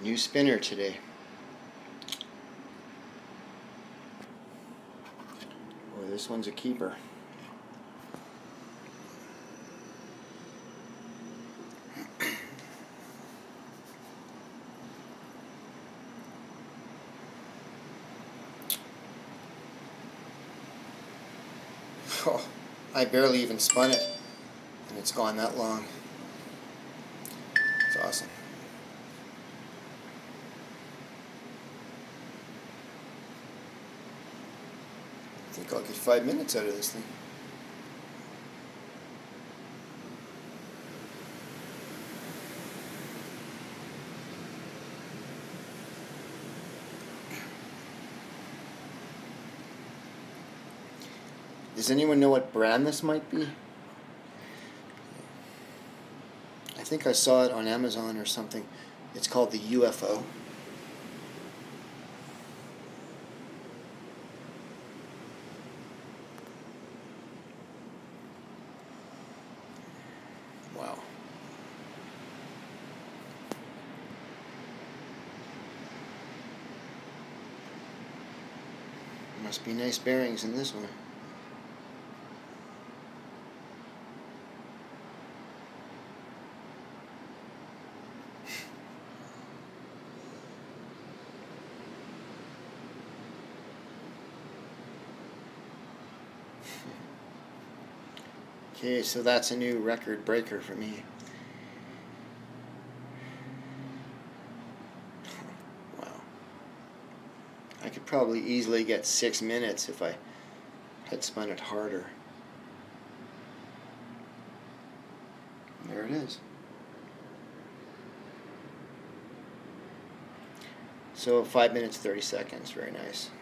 New spinner today. Boy, this one's a keeper. Oh, I barely even spun it, and it's gone that long. It's awesome. I think I'll get 5 minutes out of this thing. Does anyone know what brand this might be? I think I saw it on Amazon or something. It's called the UFO. Wow. Must be nice bearings in this one. Okay, so that's a new record breaker for me. Wow. I could probably easily get 6 minutes if I had spun it harder. There it is. So 5 minutes 30 seconds, very nice.